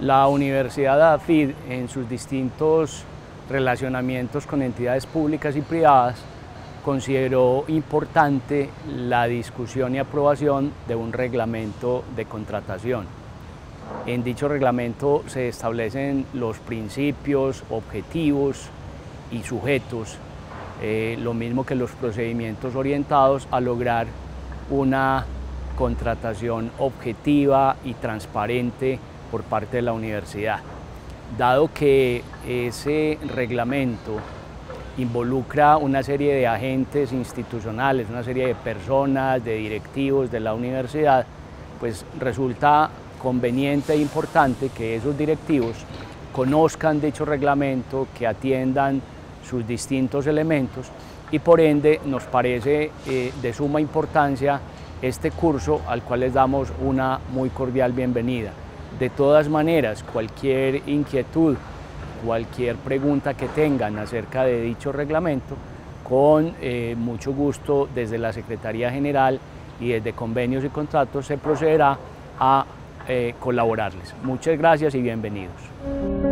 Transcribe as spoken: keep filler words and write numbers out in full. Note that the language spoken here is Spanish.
La Universidad AFID, en sus distintos relacionamientos con entidades públicas y privadas, consideró importante la discusión y aprobación de un reglamento de contratación. En dicho reglamento se establecen los principios, objetivos y sujetos, eh, lo mismo que los procedimientos orientados a lograr una contratación objetiva y transparente por parte de la universidad. Dado que ese reglamento involucra una serie de agentes institucionales, una serie de personas, de directivos de la universidad, pues resulta conveniente e importante que esos directivos conozcan dicho reglamento, que atiendan sus distintos elementos, y por ende nos parece eh, de suma importancia este curso al cual les damos una muy cordial bienvenida. De todas maneras, cualquier inquietud, cualquier pregunta que tengan acerca de dicho reglamento, con eh, mucho gusto desde la Secretaría General y desde Convenios y Contratos se procederá a eh, colaborarles. Muchas gracias y bienvenidos.